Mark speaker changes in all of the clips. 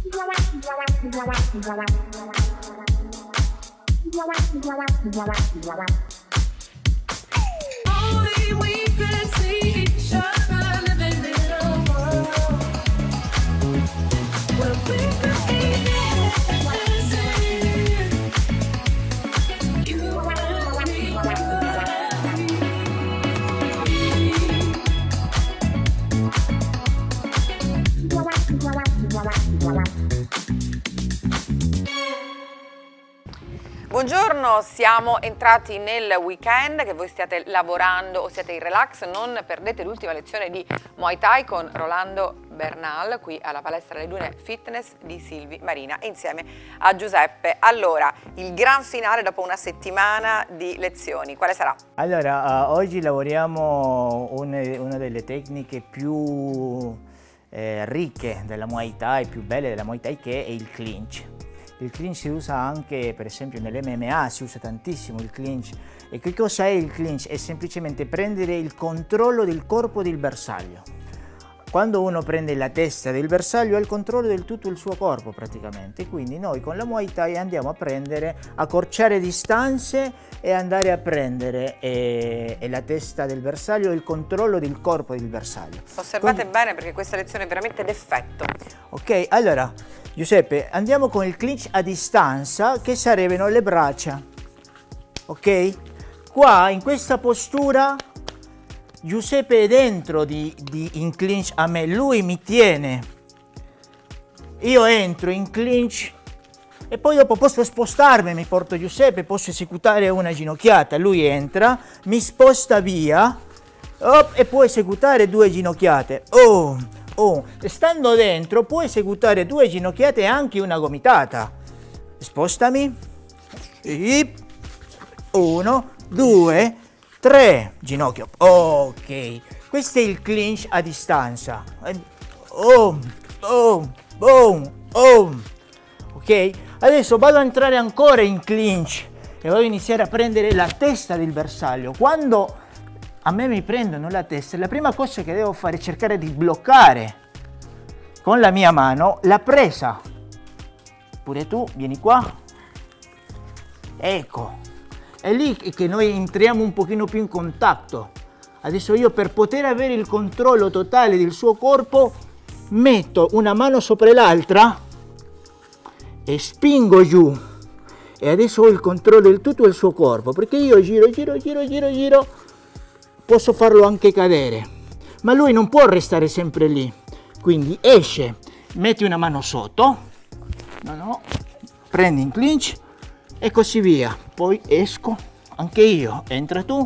Speaker 1: Only we could see each other living in a world where we could be dancing. You and me, you and me.
Speaker 2: Buongiorno, siamo entrati nel weekend, che voi stiate lavorando o siete in relax, non perdete l'ultima lezione di Muay Thai con Rolando Bernal qui alla Palestra delle Dune Fitness di Silvi Marina insieme a Giuseppe. Allora, il gran finale dopo una settimana di lezioni, quale sarà?
Speaker 3: Allora, oggi lavoriamo una delle tecniche più ricche della Muay Thai, più belle della Muay Thai, che è il clinch. Il clinch si usa anche, per esempio, nell'MMA, si usa tantissimo il clinch. E che cosa è il clinch? È semplicemente prendere il controllo del corpo del bersaglio. Quando uno prende la testa del bersaglio ha il controllo del tutto il suo corpo praticamente. Quindi noi con la Muay Thai andiamo a prendere, accorciare distanze e andare a prendere la testa del bersaglio e il controllo del corpo del bersaglio.
Speaker 2: Osservate bene perché questa lezione è veramente d'effetto.
Speaker 3: Ok, allora Giuseppe, andiamo con il clinch a distanza, che sarebbero le braccia. Ok? Qua in questa postura Giuseppe è dentro in clinch a me, lui mi tiene, io entro in clinch e poi dopo posso spostarmi, mi porto Giuseppe, posso esecutare una ginocchiata, lui entra, mi sposta via e può esecutare due ginocchiate. Stando dentro può esecutare due ginocchiate e anche una gomitata. Spostami. 1, 2, 3, ginocchio. Ok, questo è il clinch a distanza. Ok, adesso vado a entrare ancora in clinch e vado a iniziare a prendere la testa del bersaglio. Quando a me mi prendono la testa, la prima cosa che devo fare è cercare di bloccare con la mia mano la presa. Pure tu, vieni qua. Ecco. È lì che noi entriamo un pochino più in contatto. Adesso io, per poter avere il controllo totale del suo corpo, metto una mano sopra l'altra e spingo giù. E adesso ho il controllo del tutto il suo corpo, perché io giro, posso farlo anche cadere. Ma lui non può restare sempre lì. Quindi esce, metti una mano sotto, prendi in clinch e così via. Poi esco anche io, entra tu,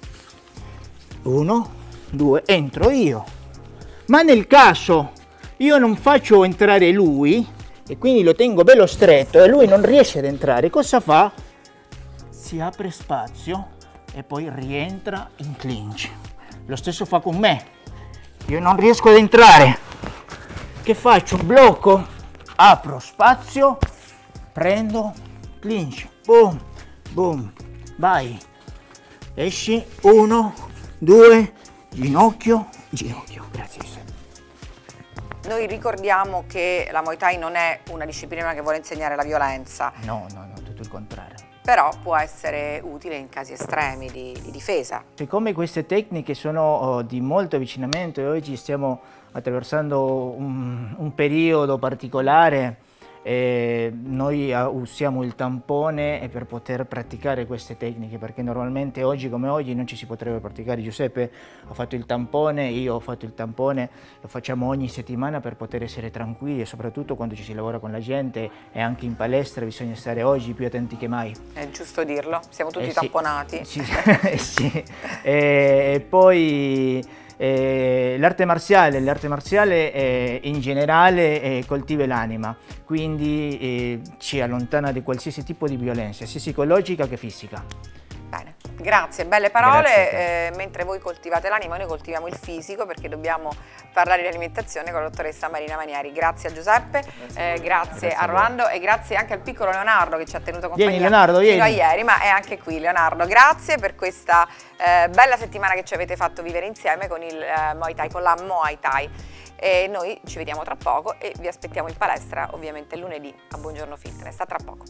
Speaker 3: 1, 2, entro io. Ma nel caso io non faccio entrare lui e quindi lo tengo bello stretto e lui non riesce ad entrare, cosa fa? Si apre spazio e poi rientra in clinch. Lo stesso fa con me, io non riesco ad entrare. Che faccio? Blocco, apro spazio, prendo, clinch, boom, boom, vai, esci, 1, 2, ginocchio, grazie.
Speaker 2: Noi ricordiamo che la Muay Thai non è una disciplina che vuole insegnare la violenza.
Speaker 3: No, tutto il contrario.
Speaker 2: Però può essere utile in casi estremi di difesa.
Speaker 3: Siccome queste tecniche sono di molto avvicinamento e oggi stiamo attraversando un periodo particolare, noi usiamo il tampone per poter praticare queste tecniche, perché normalmente oggi come oggi non ci si potrebbe praticare. Giuseppe ha fatto il tampone, io ho fatto il tampone, lo facciamo ogni settimana per poter essere tranquilli, e soprattutto quando ci si lavora con la gente e anche in palestra bisogna stare oggi più attenti che mai. È
Speaker 2: giusto dirlo, siamo tutti tamponati.
Speaker 3: Sì, sì. E poi l'arte marziale in generale coltiva l'anima, quindi ci allontana di qualsiasi tipo di violenza, sia psicologica che fisica.
Speaker 2: Bene, grazie, belle parole. Mentre voi coltivate l'anima, noi coltiviamo il fisico, perché dobbiamo parlare di alimentazione con la dottoressa Marina Manieri. Grazie a Giuseppe, grazie a Rolando e grazie anche al piccolo Leonardo che ci ha tenuto compagnia fino a ieri, ma è anche qui Leonardo. Grazie per questa bella settimana che ci avete fatto vivere insieme con il Muay Thai, con la Muay Thai. e noi ci vediamo tra poco e vi aspettiamo in palestra ovviamente lunedì a Buongiorno Fitness. A tra poco.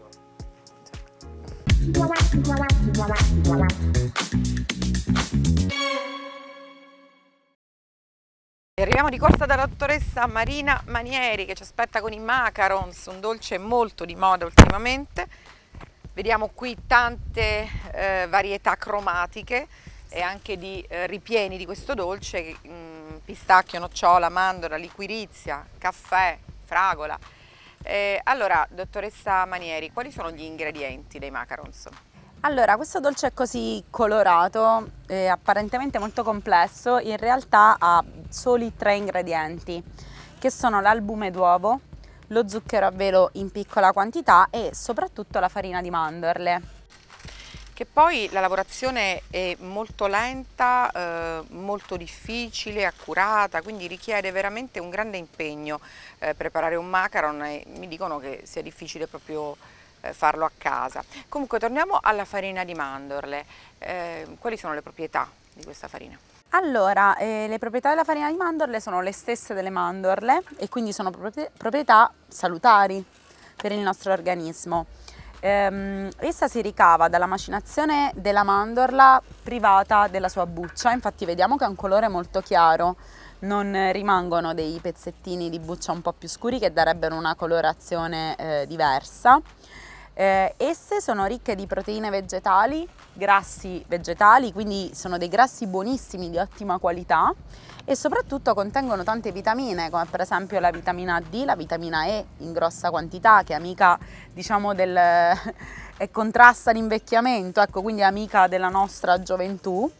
Speaker 2: E arriviamo di corsa dalla dottoressa Marina Manieri che ci aspetta con i macarons, un dolce molto di moda ultimamente. Vediamo qui tante varietà cromatiche e anche di ripieni di questo dolce, pistacchio, nocciola, mandorla, liquirizia, caffè, fragola. Allora, dottoressa Manieri, quali sono gli ingredienti dei macarons?
Speaker 4: Allora, questo dolce è così colorato, apparentemente molto complesso, in realtà ha soli 3 ingredienti, che sono l'albume d'uovo, lo zucchero a velo in piccola quantità e soprattutto la farina di mandorle.
Speaker 2: Che poi la lavorazione è molto lenta, molto difficile, accurata, quindi richiede veramente un grande impegno preparare un macaron e mi dicono che sia difficile proprio farlo a casa. Comunque torniamo alla farina di mandorle. Quali sono le proprietà di questa farina?
Speaker 4: Allora, le proprietà della farina di mandorle sono le stesse delle mandorle e quindi sono proprietà salutari per il nostro organismo. Essa si ricava dalla macinazione della mandorla privata della sua buccia, infatti vediamo che ha un colore molto chiaro, non rimangono dei pezzettini di buccia un po' più scuri che darebbero una colorazione diversa. Esse sono ricche di proteine vegetali, grassi vegetali, quindi sono dei grassi buonissimi di ottima qualità e soprattutto contengono tante vitamine come per esempio la vitamina D, la vitamina E in grossa quantità che è amica diciamo e contrasta l'invecchiamento, ecco, quindi è amica della nostra gioventù,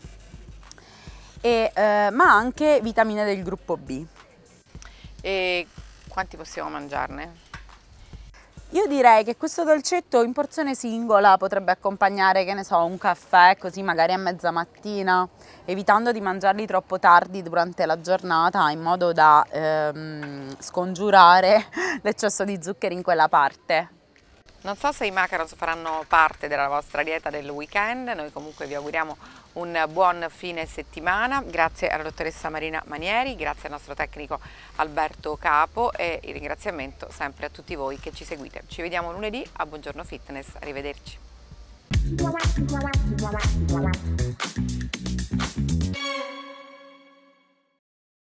Speaker 4: ma anche vitamine del gruppo B.
Speaker 2: E quanti possiamo mangiarne?
Speaker 4: Io direi che questo dolcetto in porzione singola potrebbe accompagnare, che ne so, un caffè, così magari a mezza mattina, evitando di mangiarli troppo tardi durante la giornata in modo da scongiurare l'eccesso di zuccheri in quella parte.
Speaker 2: Non so se i macarons faranno parte della vostra dieta del weekend, noi comunque vi auguriamo un buon fine settimana. Grazie alla dottoressa Marina Manieri, grazie al nostro tecnico Alberto Capo e il ringraziamento sempre a tutti voi che ci seguite. Ci vediamo lunedì a Buongiorno Fitness, arrivederci.